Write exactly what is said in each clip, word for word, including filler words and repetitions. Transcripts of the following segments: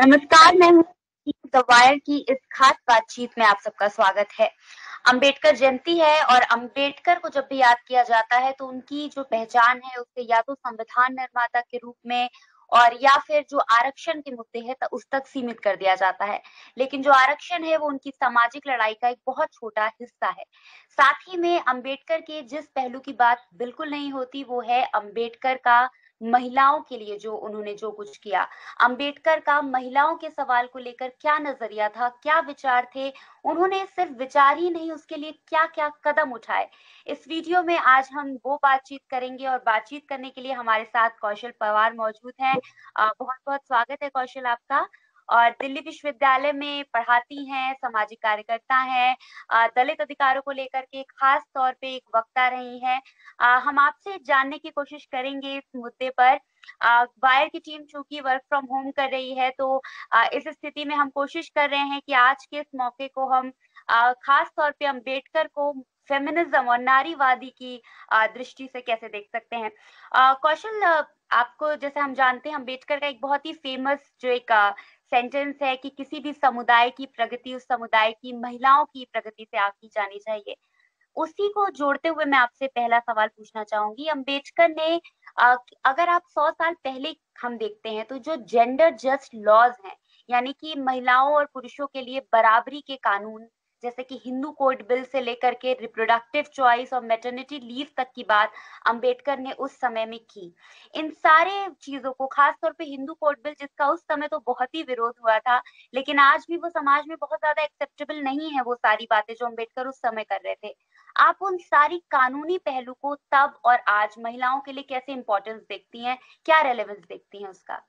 नमस्कार, मैं हूँ द वायर की इस खास बातचीत में आप सबका स्वागत है। अंबेडकर जयंती है और अंबेडकर को जब भी याद किया जाता है तो उनकी जो पहचान है उसे या तो संविधान निर्माता के रूप में और या फिर जो आरक्षण के मुद्दे हैं उस तक सीमित कर दिया जाता है। लेकिन जो आरक्षण है वो उनकी सामाजिक लड़ाई का एक बहुत छोटा हिस्सा है। साथ ही में अंबेडकर के जिस पहलू की बात बिल्कुल नहीं होती वो है अंबेडकर का महिलाओं के लिए जो उन्होंने जो कुछ किया। अंबेडकर का महिलाओं के सवाल को लेकर क्या नजरिया था, क्या विचार थे, उन्होंने सिर्फ विचार ही नहीं उसके लिए क्या क्या कदम उठाए। इस वीडियो में आज हम वो बातचीत करेंगे और बातचीत करने के लिए हमारे साथ कौशल पवार मौजूद हैं। बहुत बहुत स्वागत है कौशल आपका। और दिल्ली विश्वविद्यालय में पढ़ाती हैं, सामाजिक कार्यकर्ता हैं, दलित अधिकारों को लेकर के खास तौर पे एक वक्ता रही हैं। हम आपसे जानने की कोशिश करेंगे इस मुद्दे पर। वायर की टीम चूंकि वर्क फ्रॉम होम कर रही है तो आ, इस स्थिति में हम कोशिश कर रहे हैं कि आज के इस मौके को हम आ, खास तौर पे अम्बेडकर को फेमिनिज्म और नारीवादी की आ, दृष्टि से कैसे देख सकते हैं। आ, कौशल, आपको जैसे हम जानते हैं अम्बेडकर का एक बहुत ही फेमस जो एक सेंटेंस है कि किसी भी समुदाय की प्रगति उस समुदाय की महिलाओं की प्रगति से आकी जानी चाहिए। उसी को जोड़ते हुए मैं आपसे पहला सवाल पूछना चाहूंगी। अंबेडकर ने आ, अगर आप सौ साल पहले हम देखते हैं तो जो जेंडर जस्ट लॉज हैं, यानी कि महिलाओं और पुरुषों के लिए बराबरी के कानून, जैसे कि हिंदू कोड बिल से लेकर के रिप्रोडक्टिव चॉइस और मैटरनिटी लीव तक की बात अंबेडकर ने उस समय में की। इन सारे चीजों को, खासतौर पे हिंदू कोड बिल जिसका उस समय तो बहुत ही विरोध हुआ था, लेकिन आज भी वो समाज में बहुत ज्यादा एक्सेप्टेबल नहीं है वो सारी बातें जो अंबेडकर उस समय कर रहे थे। आप उन सारी कानूनी पहलू को तब और आज महिलाओं के लिए कैसे इंपॉर्टेंस देखती हैं, क्या रेलेवेंस देखती हैं उसका?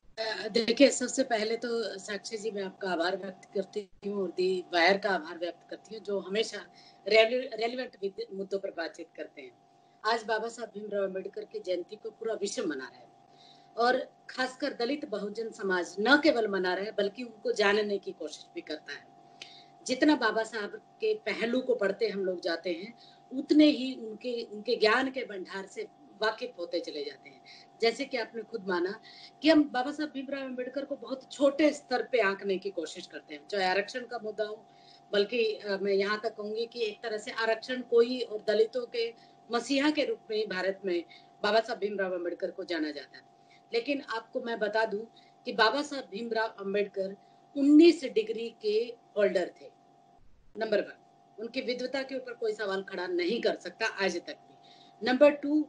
देखिए, सबसे पहले तो साक्षी जी मैं आपका आभार व्यक्त करती हूँ और दी वायर का आभार व्यक्त करती हूँ जो हमेशा रेलिवेंट मुद्दों पर बातचीत करते हैं। आज बाबा साहब भीमराव अम्बेडकर की जयंती को पूरा विश्व मना रहा है और खासकर दलित बहुजन समाज न केवल मना रहा है बल्कि उनको जानने की कोशिश भी करता है। जितना बाबा साहब के पहलू को पढ़ते हम लोग जाते हैं उतने ही उनके उनके ज्ञान के भंडार से वाकिफ होते चले जाते हैं। जैसे कि आपने खुद माना कि हम बाबा साहब भीमराव अम्बेडकर को बहुत छोटे स्तर पे आंकने की कोशिश करते हैं, चाहे आरक्षण का मुद्दा हो, बल्कि मैं यहाँ तक कहूंगी कि एक तरह से आरक्षण कोई और दलितों के मसीहा के रूप में भारत में बाबा साहब भीमराव अम्बेडकर को जाना जाता है। लेकिन आपको मैं बता दूं कि बाबा साहब भीमराव अम्बेडकर उन्नीस डिग्री के होल्डर थे। नंबर वन, उनकी विद्वता के ऊपर कोई सवाल खड़ा नहीं कर सकता आज तक भी। नंबर टू,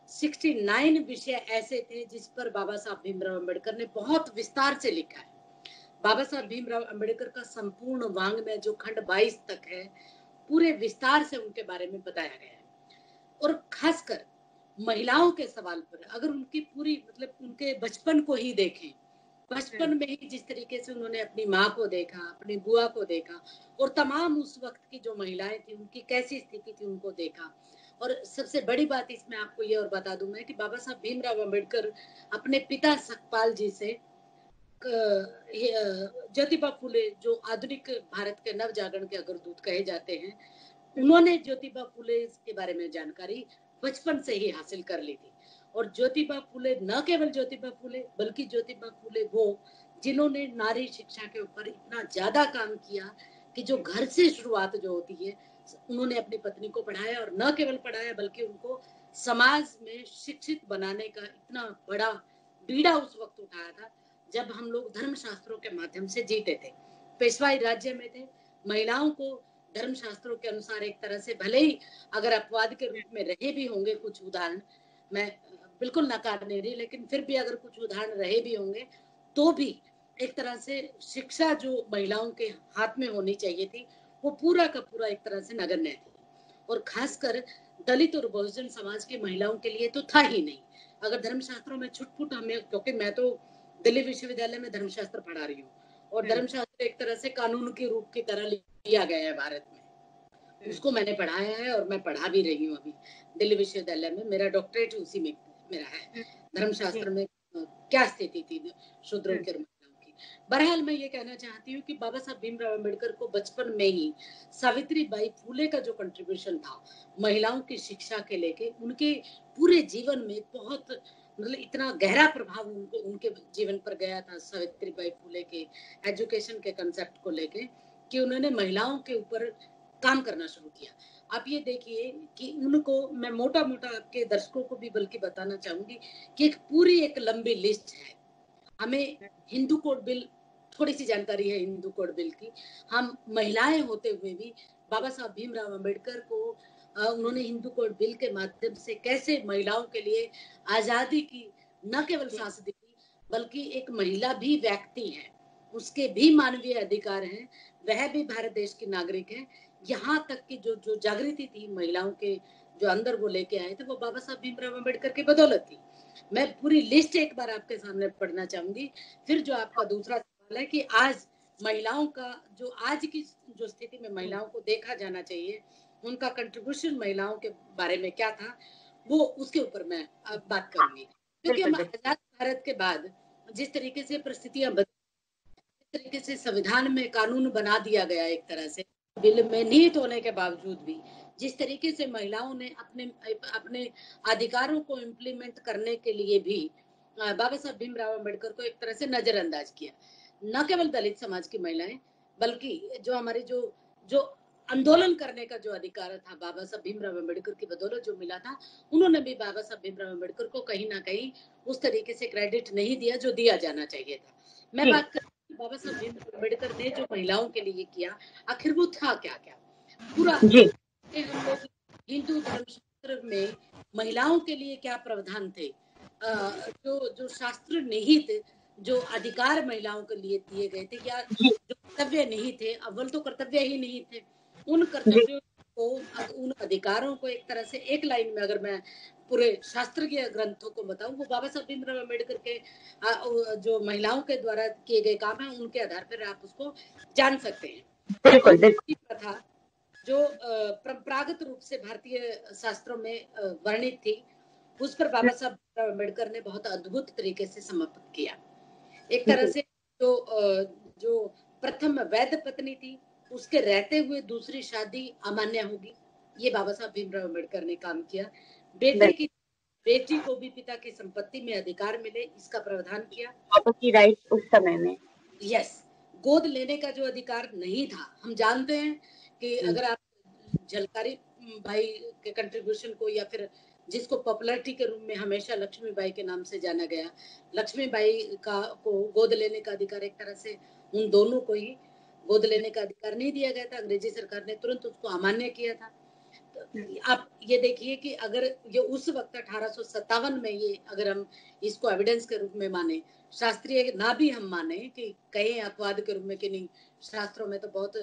उनहत्तर विषय ऐसे थे जिस पर बाबा साहब भीमराव अम्बेडकर ने बहुत विस्तार से लिखा है। बाबा साहब भीमराव अम्बेडकर का संपूर्ण वांग्मय जो खंड बाईस तक है पूरे विस्तार से उनके बारे में बताया गया है। और खासकर महिलाओं के सवाल पर अगर उनकी पूरी मतलब उनके बचपन को ही देखें, बचपन में ही जिस तरीके से उन्होंने अपनी माँ को देखा, अपनी बुआ को देखा और तमाम उस वक्त की जो महिलाएं थी उनकी कैसी स्थिति थी उनको देखा। और सबसे बड़ी बात इसमें आपको ये और बता दूं मैं कि बाबा साहब भीमराव अम्बेडकर अपने पिता सखपाल जी से ज्योतिबा फुले जो आधुनिक भारत के नव जागरण के अग्रदूत कहे जाते हैं, उन्होंने ज्योतिबा फुले के बारे में जानकारी बचपन से ही हासिल कर ली थी। और ज्योतिबा फुले न केवल ज्योतिबा फुले बल्कि ज्योतिबा फुले वो जिन्होंने नारी शिक्षा के ऊपर इतना ज्यादा काम किया कि जो घर से शुरुआत जो होती है उन्होंने अपनी पत्नी को पढ़ाया और न केवल पढ़ाया बल्कि उनको समाज में शिक्षित बनाने का इतना बड़ा बीड़ा उस वक्त उठाया था जब हम लोग धर्मशास्त्रों के माध्यम से जीते थे, पेशवाई राज्य में थे। महिलाओं को धर्मशास्त्रों के अनुसार एक तरह से भले ही अगर अपवाद के रूप में रहे भी होंगे कुछ उदाहरण, मैं बिल्कुल नकार नहीं रही, लेकिन फिर भी अगर कुछ उदाहरण रहे भी होंगे तो भी एक तरह से शिक्षा जो महिलाओं के हाथ में होनी चाहिए थी वो पूरा का पूरा एक तरह से नगण्य थी। और खासकर दलित और बहुजन समाज की महिलाओं के लिए तो था ही नहीं। अगर धर्मशास्त्रों में छुटपुट हमें, क्योंकि मैं तो दिल्ली विश्वविद्यालय में धर्मशास्त्र पढ़ा रही हूँ और धर्मशास्त्र एक तरह से कानून के रूप की तरह लिया गया है भारत में, उसको मैंने पढ़ाया है और मैं पढ़ा भी रही हूँ अभी दिल्ली विश्वविद्यालय में। मेरा डॉक्टरेट उसी में मेरा है, धर्मशास्त्र में क्या स्थिति थी शूद्रों के महिलाओं की। बहरहाल मैं ये कहना चाहती हूँ कि बाबा साहब भीमराव अम्बेडकर को बचपन में ही सावित्री बाई फुले का जो कंट्रीब्यूशन था महिलाओं की शिक्षा के लेके, उनके पूरे जीवन में बहुत मतलब इतना गहरा प्रभाव उनको उनके जीवन पर गया था सावित्रीबाई फुले के एजुकेशन के कंसेप्ट को लेके, कि उन्होंने महिलाओं के ऊपर काम करना शुरू किया। आप ये देखिए कि उनको मैं मोटा मोटा आपके दर्शकों को भी बल्कि बताना चाहूंगी कि एक पूरी एक लंबी लिस्ट है। हमें हिंदू कोड बिल, थोड़ी सी जानकारी है हिंदू कोड बिल की। हम महिलाएं होते हुए भी बाबा साहब भीमराव अंबेडकर को उन्होंने हिंदू कोड बिल के माध्यम से कैसे महिलाओं के लिए आजादी की न केवल सांस दी, बल्कि एक महिला भी व्यक्ति है, उसके भी मानवीय अधिकार हैं, वह भी भारत देश की नागरिक है। यहाँ तक कि जो जो जागृति थी महिलाओं के जो अंदर वो लेके आए थे, वो बाबा साहब भीमराव अंबेडकर की बदौलत थी। मैं पूरी लिस्ट एक बार आपके सामने पढ़ना चाहूंगी। फिर जो आपका दूसरा सवाल है कि आज महिलाओं का जो आज की जो स्थिति में महिलाओं को देखा जाना चाहिए, उनका कंट्रीब्यूशन महिलाओं के बारे में क्या था, वो उसके ऊपर मैं अब बात करूंगी। क्योंकि हम आजाद भारत के बाद जिस तरीके से परिस्थितियां बदली, जिस तरीके से संविधान में कानून बना दिया गया, एक तरह से बिल में निहित होने के बावजूद भी जिस तरीके से महिलाओं ने अपने अपने अधिकारों को इम्प्लीमेंट करने के लिए भी बाबा साहब भीमराव अंबेडकर को एक तरह से नजरअंदाज किया। न केवल दलित समाज की महिलाएं, बल्कि जो हमारे जो जो आंदोलन करने का जो अधिकार था बाबा साहब भीमराव अंबेडकर की बदौलत जो मिला था, उन्होंने भी बाबा साहब भीमराव अंबेडकर को कहीं ना कहीं उस तरीके से क्रेडिट नहीं दिया जो दिया जाना चाहिए था। मैं बात कर बाबा साहब भीमराव अंबेडकर ने जो महिलाओं के लिए किया, आखिर वो था क्या क्या पूरा। हम लोग हिंदू धर्मशास्त्र में महिलाओं के लिए क्या प्रावधान थे, जो जो शास्त्र निहित जो अधिकार महिलाओं के लिए दिए गए थे, या जो कर्तव्य नहीं थे, अव्वल तो कर्तव्य ही नहीं थे, उन कर्तव्यों को, उन अधिकारों को एक तरह से एक लाइन में अगर मैं पूरे शास्त्रीय ग्रंथों को बताऊं, वो बाबा साहब भीमराव अम्बेडकर के जो महिलाओं के द्वारा किए गए काम है, उनके आधार पर आप उसको जान सकते हैं। बिल्कुल प्रथा जो परंपरागत रूप से भारतीय शास्त्रों में वर्णित थी, उस पर बाबा साहब भीमराव अम्बेडकर ने बहुत अद्भुत तरीके से समर्पित किया। एक तरह से जो जो प्रथम वैध पत्नी थी, उसके रहते हुए दूसरी शादी अमान्य होगी, ये बाबा साहब भीमराव अम्बेडकर ने काम किया। बेटे की बेटी को भी पिता की संपत्ति में अधिकार मिले, इसका प्रावधान किया। प्रॉपर्टी राइट उस समय में, यस, गोद लेने का जो अधिकार नहीं था। हम जानते हैं कि अगर आप झलकारी भाई के कंट्रीब्यूशन को, या फिर जिसको पॉपुलैरिटी के रूप में हमेशा लक्ष्मीबाई के नाम से जाना गया, लक्ष्मीबाई का को गोद लेने का अधिकार एक तरह से उन दोनों को ही गोद लेने का अधिकार नहीं दिया गया था। अंग्रेजी सरकार ने तुरंत उसको अमान्य किया था। तो आप ये देखिए कि अगर ये उस वक्त अठारह सौ सत्तावन में, ये अगर हम इसको एविडेंस के रूप में माने, शास्त्रीय ना भी हम माने कि कहीं अपवाद के रूप में कि नहीं, शास्त्रों में तो बहुत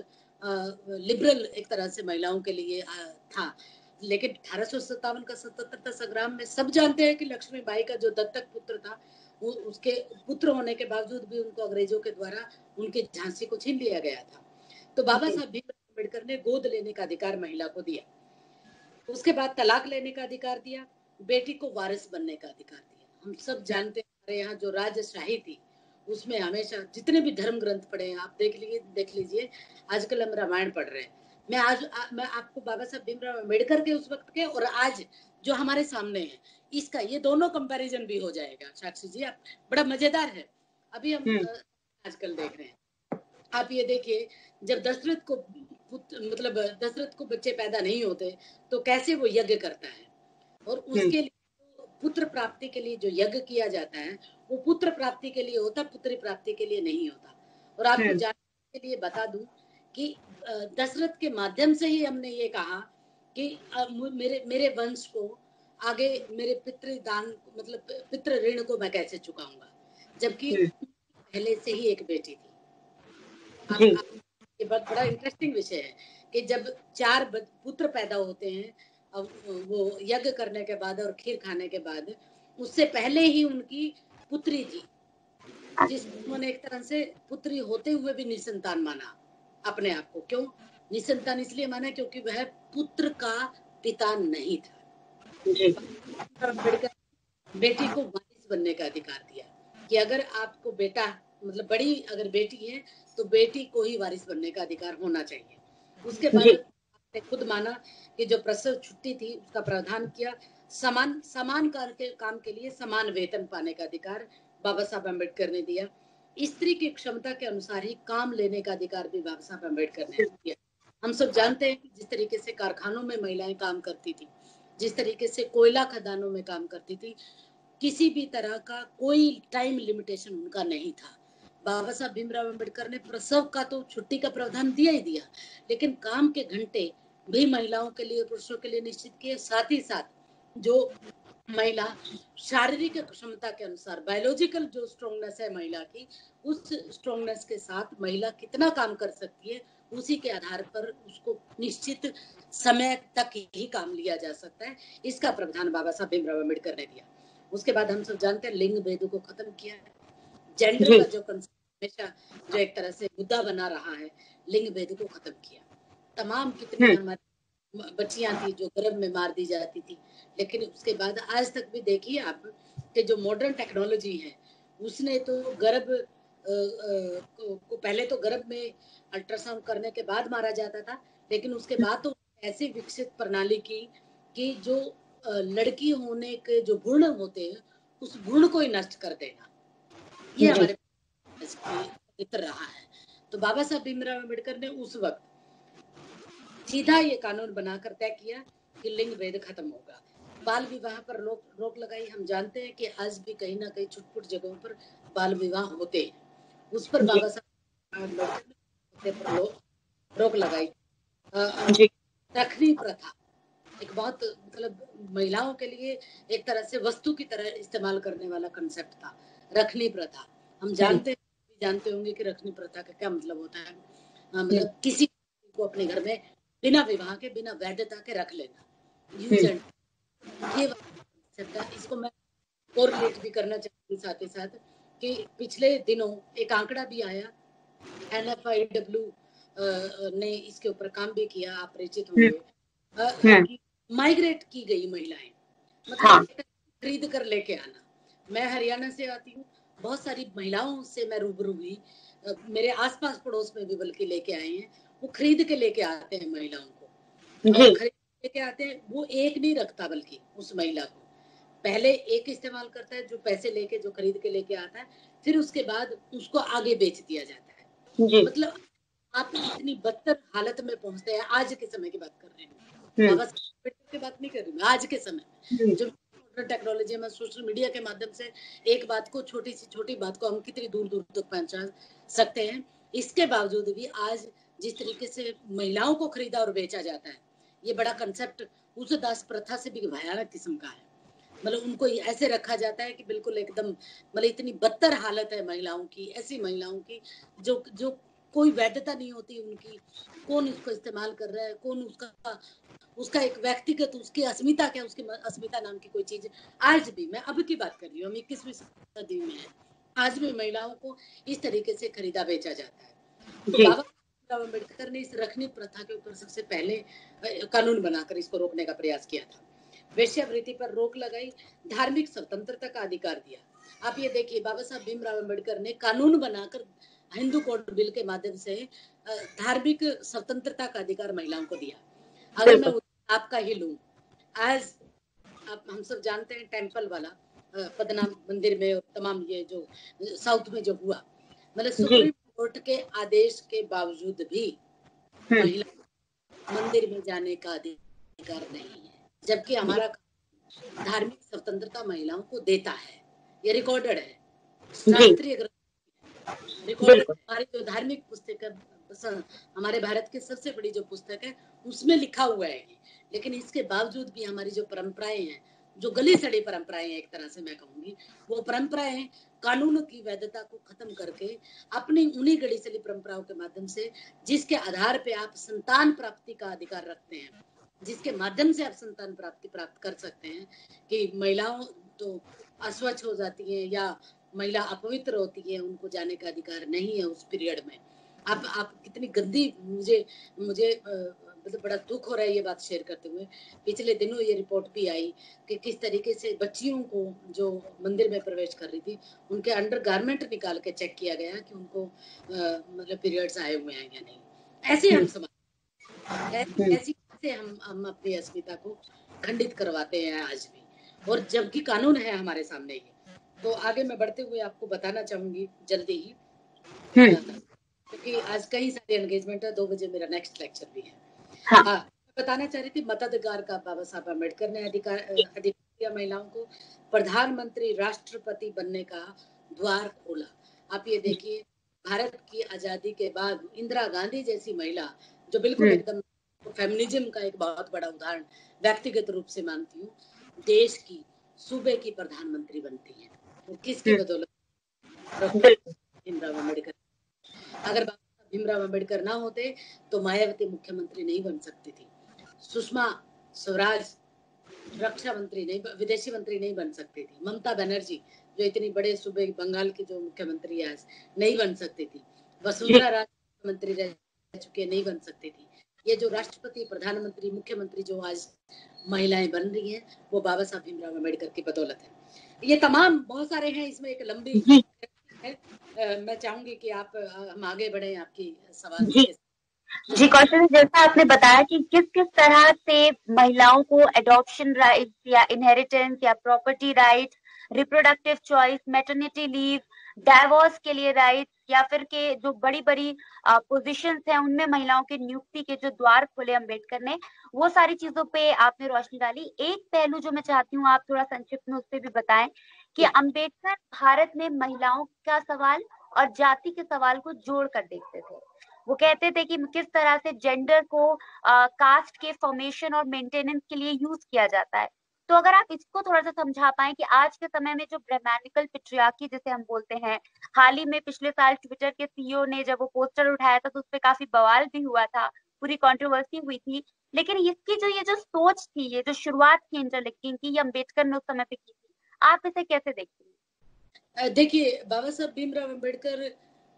लिबरल एक तरह से महिलाओं के लिए आ, था, लेकिन अठारह सौ सत्तावन का स्वतंत्रता संग्राम में सब जानते हैं कि लक्ष्मीबाई का जो दत्तक पुत्र था, वो उसके पुत्र होने के बावजूद भी उनको अंग्रेजों के द्वारा उनके झांसी को छीन लिया गया था। तो बाबा साहब भीमराव अम्बेडकर ने गोद लेने का अधिकार महिला को दिया, उसके बाद तलाक लेने का अधिकार दिया, बेटी को वारिस बनने का अधिकार दिया। हम सब जानते हैं हमारे यहाँ जो राजशाही थी, उसमें हमेशा जितने भी धर्म ग्रंथ पढ़े हैं, आप देख लीजिए देख लीजिए आजकल हम रामायण पढ़ रहे हैं। मैं आज आ, मैं आपको बाबा साहब भीमराव अम्बेडकर के उस वक्त के और आज जो हमारे सामने है, इसका ये दोनों कंपैरिजन भी हो जाएगा। साक्षी जी, आप बड़ा मजेदार है। अभी हम आजकल देख रहे हैं, आप ये देखिए, जब दशरथ को मतलब दशरथ को बच्चे पैदा नहीं होते तो कैसे वो यज्ञ करता है, और उसके लिए पुत्र प्राप्ति के लिए जो यज्ञ किया जाता है, वो पुत्र प्राप्ति के लिए होता, पुत्री प्राप्ति के लिए नहीं होता। और आपको जानने के लिए बता दूं कि दशरथ के माध्यम से ही हमने ये कहा कि मेरे मेरे वंश को आगे, मेरे पितृदान मतलब पितृ ऋण को मैं कैसे चुकाऊंगा, जबकि पहले से ही एक बेटी थी। आप, आप, ये बहुत बड़ा इंटरेस्टिंग विषय है कि जब चार पुत्र पैदा होते हैं, अब वो यज्ञ करने के बाद और खीर खाने के बाद, उससे पहले ही उनकी पुत्री थी, जिसने एक तरह से पुत्री होते हुए भी निसंतान माना अपने आप को। क्यों निसंतान? इसलिए माना क्योंकि वह पुत्र का पिता नहीं था। बेटी को वारिस बनने का अधिकार दिया कि अगर आपको बेटा मतलब बड़ी अगर बेटी है तो बेटी को ही वारिस बनने का अधिकार होना चाहिए। उसके बाद ने खुद माना कि जो प्रसव छुट्टी थी उसका प्रावधान किया। समान समान के काम के लिए समान वेतन पाने का अधिकार बाबा साहब अम्बेडकर ने दिया। स्त्री की क्षमता के अनुसार ही काम लेने का अधिकार भी बाबा साहब अम्बेडकर ने दिया। हम सब जानते हैं कि जिस तरीके से कारखानों में महिलाएं काम करती थी, जिस तरीके से कोयला खदानों में काम करती थी, किसी भी तरह का कोई टाइम लिमिटेशन उनका नहीं था। बाबा साहब भीमराव अम्बेडकर ने प्रसव का तो छुट्टी का प्रावधान दिया ही दिया, लेकिन काम के घंटे भी महिलाओं के लिए पुरुषों के लिए निश्चित किए। साथ ही साथ जो महिला शारीरिक क्षमता के अनुसार बायोलॉजिकल जो स्ट्रॉन्गनेस है महिला की, उस स्ट्रॉन्गनेस के साथ महिला कितना काम कर सकती है उसी के आधार पर उसको निश्चित समय तक ही काम लिया जा सकता है। इसका प्रावधान बाबा साहब भीमराव अम्बेडकर ने दिया। उसके बाद हम सब जानते हैं लिंग भेद को खत्म किया है। जेंडर का जो कंसेप्ट हमेशा जो एक तरह से मुद्दा बना रहा है, लिंग भेद को खत्म किया। तमाम कितनी हमारी बच्चियां थी जो गर्भ में मार दी जाती थी, लेकिन उसके बाद आज तक भी देखिए आप कि जो मॉडर्न टेक्नोलॉजी है उसने तो गर्भ को पहले तो गर्भ में अल्ट्रासाउंड करने के बाद मारा जाता था, लेकिन उसके बाद तो ऐसी विकसित प्रणाली की कि जो लड़की होने के जो गुण होते हैं उस गुण को ही नष्ट कर देना, ये हमारे चित्र रहा है। तो बाबा साहब भीमराव अम्बेडकर ने उस वक्त सीधा ये कानून बनाकर तय किया कि लिंग भेद खत्म होगा। बाल विवाह पर रोक रोक लगाई। हम जानते हैं कि आज भी कहीं ना कहीं छुटपुट जगहों पर बाल विवाह होते हैं, उस पर बाबा साहब अम्बेडकर ने रोक लगाई। रखनी प्रथा एक बहुत मतलब महिलाओं के लिए एक तरह से वस्तु की तरह इस्तेमाल करने वाला कंसेप्ट था, रखनी प्रथा। हम जानते जानते होंगे कि रखनी प्रथा का क्या मतलब होता है। मतलब किसी को अपने घर में बिना विवाह के, बिना वैधता के रख लेना, यूज एंड ये इसको मैं कोरिलेट भी करना चाहती हूँ साथ ही साथ कि पिछले दिनों एक आंकड़ा भी आया, एन एफ आई डब्ल्यू ने इसके ऊपर काम भी किया, आप परिचित होंगे। माइग्रेट की गई महिलाएं, मतलब हाँ। खरीद कर लेके आना। मैं हरियाणा से आती हूँ, बहुत सारी महिलाओं से मैं रूबरू हुई, मेरे आसपास पड़ोस में भी बल्कि लेके आए हैं। वो खरीद के लेके आते हैं महिलाओं को, और खरीद लेके आते हैं। वो एक नहीं रखता बल्कि उस महिला को पहले एक इस्तेमाल करता है, जो पैसे लेके जो खरीद के लेके आता है, फिर उसके बाद उसको आगे बेच दिया जाता है। मतलब आप इतनी बदतर हालत में पहुंचते हैं। आज के समय की बात कर रहे हैं, बाबा साहब की बात नहीं कर रही मैं। आज के समय जो टेक्नोलॉजी में सोशल मीडिया के माध्यम से एक बात को, छोटी सी छोटी बात को हम कितनी दूर दूर तक पहुंचा सकते हैं, इसके बावजूद भी आज जिस तरीके से महिलाओं को खरीदा और बेचा जाता है, ये बड़ा कंसेप्ट उस दास प्रथा से भी भयानक किस्म का है। मतलब उनको ऐसे रखा जाता है कि बिल्कुल एकदम मतलब इतनी बदतर हालत है महिलाओं की, ऐसी महिलाओं की जो जो कोई वैधता नहीं होती उनकी। कौन उसको इस्तेमाल कर रहा है, कौन उसका उसका एक व्यक्तिगत उसकी अस्मिता क्या, उसकी अस्मिता नाम की कोई चीज आज भी, मैं अब की बात कर रही हूँ, हम इक्कीसवीं सदी में है, आज भी महिलाओं को इस तरीके से खरीदा बेचा जाता है। तो बाबा साहब अम्बेडकर ने इस रखनी प्रथा के ऊपर सबसे पहले कानून बनाकर इसको रोकने का प्रयास किया था। वेश्यावृत्ति पर रोक लगाई, धार्मिक स्वतंत्रता का अधिकार दिया। आप ये देखिए, बाबा साहब भीमराव अम्बेडकर ने कानून बनाकर हिंदू कोड बिल के माध्यम से धार्मिक स्वतंत्रता का अधिकार महिलाओं को दिया। अगर मैं आपका ही लूं, आज आप हम सब जानते हैं टेम्पल वाला पद्मनाभ मंदिर में और तमाम ये जो साउथ में जो हुआ, मतलब सुप्रीम कोर्ट के आदेश के बावजूद भी महिला मंदिर में जाने का अधिकार नहीं है, जबकि हमारा धार्मिक स्वतंत्रता महिलाओं को देता है। ये रिकॉर्डेड है, शास्त्रीय रिकॉर्डेड। हमारी जो धार्मिक पुस्तक है, हमारे भारत की सबसे बड़ी जो पुस्तक है, उसमें लिखा हुआ है। लेकिन इसके बावजूद भी हमारी जो परंपराएं हैं, जो गली सड़ी परंपराएं हैं, एक तरह से मैं कहूंगी, वो परंपराएं कानून की वैधता को खत्म करके अपनी उन्हीं गली सड़ी परंपराओं के माध्यम से, जिसके आधार पे आप संतान प्राप्ति का अधिकार रखते हैं, जिसके माध्यम से आप संतान प्राप्ति प्राप्त कर सकते हैं, कि महिलाओं तो अस्वच्छ हो जाती है या महिला अपवित्र होती है, उनको जाने का अधिकार नहीं है उस पीरियड में। आप आप कितनी गंदी, मुझे मुझे मतलब बड़ा दुख हो रहा है ये बात शेयर करते हुए। पिछले दिनों ये रिपोर्ट भी आई कि किस तरीके से बच्चियों को जो मंदिर में प्रवेश कर रही थी, उनके अंडर गारमेंट निकाल के चेक किया गया कि उनको मतलब पीरियड्स आए हुए हैं या नहीं। ऐसे हम समाज, ऐसी कैसे हम हम अपनी अस्मिता को खंडित करवाते हैं आज भी, और जबकि कानून है हमारे सामने ये। तो आगे मैं बढ़ते हुए आपको बताना चाहूंगी जल्दी ही, क्योंकि आज कई सारे एंगेजमेंट है, दो बजे मेरा नेक्स्ट लेक्चर भी है। हाँ, हाँ बताना चाह रही थी, मताधिकार का बाबा साहब अम्बेडकर ने अधिकार अधिकार महिलाओं को प्रधानमंत्री राष्ट्रपति बनने का द्वार खोला। आप ये देखिए, भारत की आजादी के बाद इंदिरा गांधी जैसी महिला, जो बिल्कुल एकदम फेमिनिज्म का एक बहुत बड़ा उदाहरण व्यक्तिगत रूप से मानती हूँ, देश की सूबे की प्रधानमंत्री बनती है। वो किसकी बदौलत? भीमराव अम्बेडकर। अगर बाबा भीमराव अम्बेडकर ना होते तो मायावती मुख्यमंत्री नहीं बन सकती थी, सुषमा स्वराज रक्षा मंत्री नहीं, विदेशी मंत्री नहीं बन सकती थी, ममता बनर्जी जो इतनी बड़े सूबे बंगाल की जो मुख्यमंत्री है नहीं बन सकती थी, वसुंधरा राजे मंत्री रह चुके नहीं बन सकती थी। ये जो राष्ट्रपति, प्रधानमंत्री, मुख्यमंत्री जो आज महिलाएं बन रही हैं, वो बाबा साहब भीमराव अम्बेडकर की बदौलत है। ये तमाम बहुत सारे हैं, इसमें एक लंबी है। मैं चाहूंगी कि आप हम आगे बढ़े आपकी सवाल जी जी कौशल, जैसा आपने बताया कि किस किस तरह से महिलाओं को एडॉप्शन राइट या इनहेरिटेंस या property right, reproductive choice, maternity leave, divorce के लिए राइट, या फिर के जो बड़ी बड़ी पोजीशंस हैं उनमें महिलाओं की नियुक्ति के जो द्वार खोले अम्बेडकर ने, वो सारी चीजों पे आपने रोशनी डाली। एक पहलू जो मैं चाहती हूँ आप थोड़ा संक्षिप्त में उस पर भी बताएं कि अम्बेडकर भारत में महिलाओं का सवाल और जाति के सवाल को जोड़ कर देखते थे। वो कहते थे कि किस तरह से जेंडर को आ, कास्ट के फॉर्मेशन और मेंटेनेंस के लिए यूज किया जाता है। तो अगर आप इसको थोड़ा सा समझा पाए कि आज के समय में जो ब्राह्मणिकल पेट्रियार्की जिसे हम बोलते हैं, हाल ही में पिछले साल ट्विटर के सीईओ ने जब वो पोस्टर उठाया था तो उस पर काफी बवाल भी हुआ था, पूरी कंट्रोवर्सी हुई थी, लेकिन इसकी जो ये जो सोच थी, ये जो शुरुआत थी इंटरलिंकिंग की, ये अम्बेडकर ने उस समय पे की थी। आप इसे कैसे देखती हैं? देखिए, बाबा साहब भीमराव अम्बेडकर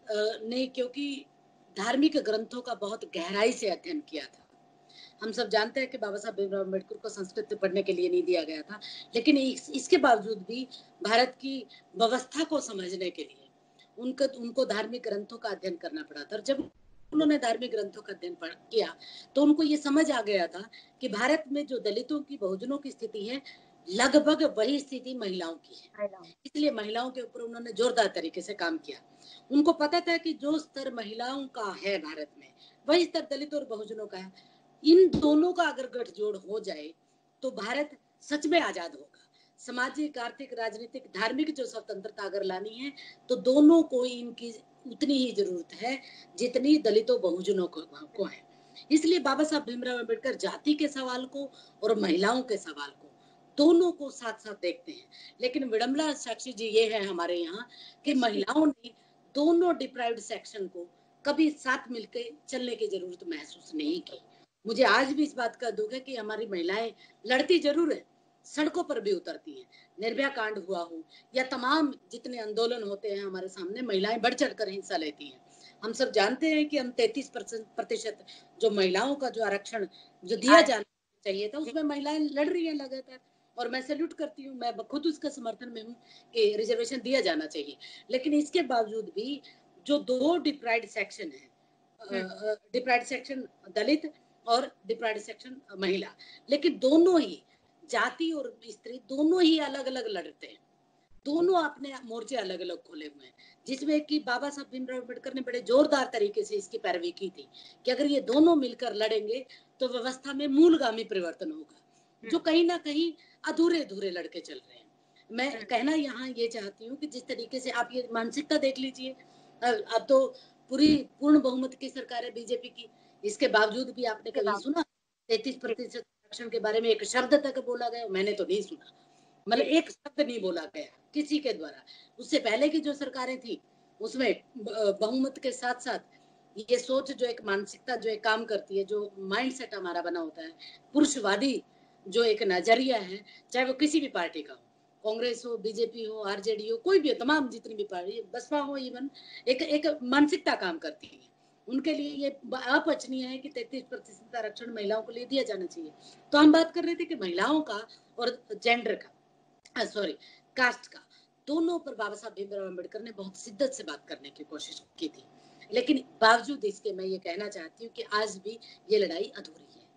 ने क्योंकि धार्मिक ग्रंथों का बहुत गहराई से अध्ययन किया था। हम सब जानते हैं कि बाबा साहब भीमराव अम्बेडकर को संस्कृत पढ़ने के लिए नहीं दिया गया था, लेकिन इस, इसके बावजूद भी भारत की व्यवस्था को समझने के लिए उनको उनको धार्मिक ग्रंथों का अध्ययन करना पड़ा था। जब उन्होंने धार्मिक ग्रंथों का अध्ययन किया तो उनको ये समझ आ गया था कि भारत में जो दलितों की, बहुजनों की स्थिति है, लगभग वही स्थिति महिलाओं की है। इसलिए महिलाओं के ऊपर उन्होंने जोरदार तरीके से काम किया। उनको पता था कि जो स्तर महिलाओं का है भारत में, वही स्तर दलित और बहुजनों का है। इन दोनों का अगर गठजोड़ हो जाए तो भारत सच में आजाद होगा। सामाजिक, आर्थिक, राजनीतिक, धार्मिक जो स्वतंत्रता अगर लानी है तो दोनों को इनकी उतनी ही जरूरत है जितनी दलितों बहुजनों को, को है। इसलिए बाबा साहब भीमराव अम्बेडकर जाति के सवाल को और महिलाओं के सवाल को दोनों को साथ साथ देखते हैं। लेकिन विडंबना साक्षी जी ये है हमारे यहाँ कि महिलाओं ने दोनों डिप्राइव्ड सेक्शन को कभी साथ मिलकर चलने की जरूरत महसूस नहीं की। मुझे आज भी इस बात का दुख है कि हमारी महिलाएं लड़ती जरूर है, सड़कों पर भी उतरती हैं। निर्भया कांड हुआ हो या तमाम जितने आंदोलन होते हैं हमारे सामने, महिलाएं बढ़ चढ़कर हिस्सा लेती हैं। हम सब जानते हैं कि हम तैतीस प्रतिशत जो महिलाओं का जो आरक्षण जो दिया जाना चाहिए था, उसमें महिलाएं लड़ रही हैं लगातार, और मैं सैल्यूट करती हूँ, मैं खुद उसका समर्थन में हूँ कि रिजर्वेशन दिया जाना चाहिए। लेकिन इसके बावजूद भी जो दो डिप्राइव्ड सेक्शन है, डिप्राइव्ड सेक्शन दलित और डिप्राइव्ड सेक्शन महिला, लेकिन दोनों ही जाति और स्त्री दोनों ही अलग अलग लड़ते हैं, दोनों अपने मोर्चे अलग अलग खोले हुए हैं, जिसमें कि बाबा साहब भीमराव अम्बेडकर ने बड़े जोरदार तरीके से इसकी पैरवी की थी कि अगर ये दोनों मिलकर लड़ेंगे तो व्यवस्था में मूलगामी परिवर्तन होगा, जो कहीं ना कहीं अधूरे अधूरे लड़के चल रहे हैं। मैं कहना यहाँ ये चाहती हूँ कि जिस तरीके से आप ये मानसिकता देख लीजिए, अब तो पूरी पूर्ण बहुमत की सरकार है बीजेपी की, इसके बावजूद भी आपने कभी सुना तैतीस प्रतिशत आरक्षण के बारे में एक शब्द तक बोला गया? मैंने तो नहीं सुना, मतलब एक शब्द नहीं बोला गया किसी के द्वारा। उससे पहले की जो सरकारें थी उसमें बहुमत के साथ साथ ये सोच, जो एक मानसिकता जो एक काम करती है, जो माइंडसेट हमारा बना होता है, पुरुषवादी जो एक नजरिया है, चाहे वो किसी भी पार्टी का हो, कांग्रेस हो, बीजेपी हो, आरजेडी हो, कोई भी हो, तमाम जितनी भी पार्टी, बसपा हो, इवन एक एक मानसिकता काम करती है। उनके लिए ये अपचनीय है कि तैतीस प्रतिशत आरक्षण महिलाओं को लिए दिया जाना चाहिए। तो हम बात कर रहे थे कि महिलाओं का और जेंडर का, सॉरी कास्ट का, दोनों पर बाबा साहब भीमराव अम्बेडकर ने बहुत शिद्दत से बात करने की कोशिश की थी। लेकिन बावजूद इसके मैं ये कहना चाहती हूँ कि आज भी ये लड़ाई अधूरी है।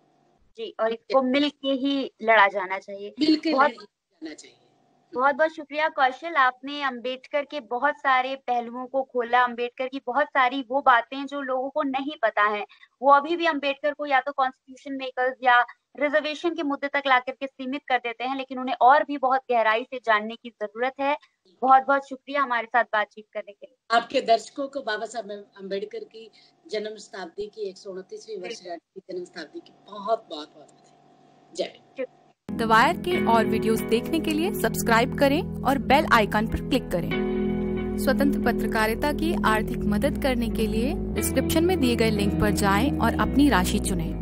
जी, और इसको मिल के ही लड़ा जाना चाहिए। मिलके बहुत जाना चाहिए। बहुत बहुत शुक्रिया कौशल, आपने अम्बेडकर के बहुत सारे पहलुओं को खोला, अम्बेडकर की बहुत सारी वो बातें जो लोगों को नहीं पता है, वो अभी भी अम्बेडकर को या तो कॉन्स्टिट्यूशन मेकर्स या रिजर्वेशन के मुद्दे तक ला करके सीमित कर देते हैं, लेकिन उन्हें और भी बहुत गहराई से जानने की जरूरत है। बहुत बहुत शुक्रिया हमारे साथ बातचीत करने के लिए। आपके दर्शकों को बाबा साहब अम्बेडकर की जन्म शताब्दी की एक सौ उनतीसवीं वर्षगांठ की जन्म शताब्दी की बहुत बहुत बहुत जय। द वायर के और वीडियोस देखने के लिए सब्सक्राइब करें और बेल आइकन पर क्लिक करें। स्वतंत्र पत्रकारिता की आर्थिक मदद करने के लिए डिस्क्रिप्शन में दिए गए लिंक पर जाएं और अपनी राशि चुनें।